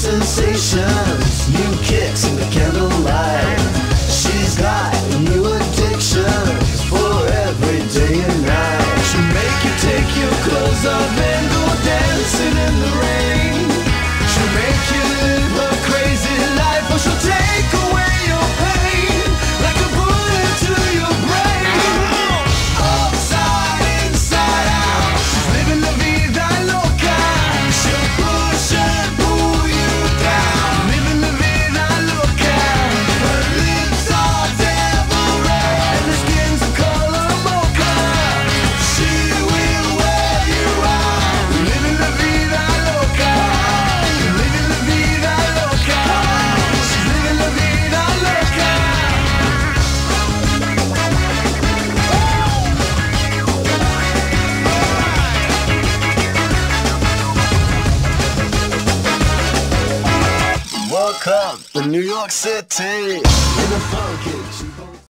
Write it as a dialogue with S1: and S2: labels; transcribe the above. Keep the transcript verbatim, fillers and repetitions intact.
S1: sensations, new kicks in the candlelight. She's got new addictions for every day and night. She'll make you take your clothes off and go dancing in the rain. She'll make you live her crazy life, or she'll take away your pain like a bullet to your brain. Upside, inside out, she's living la vida loca. She'll push and pull you down, living la vida loca. Her lips are devil red and her skin's a color mocha. She will wear you out, living la vida loca. Living la vida loca. She's living la vida loca. Welcome to New York City in the funky.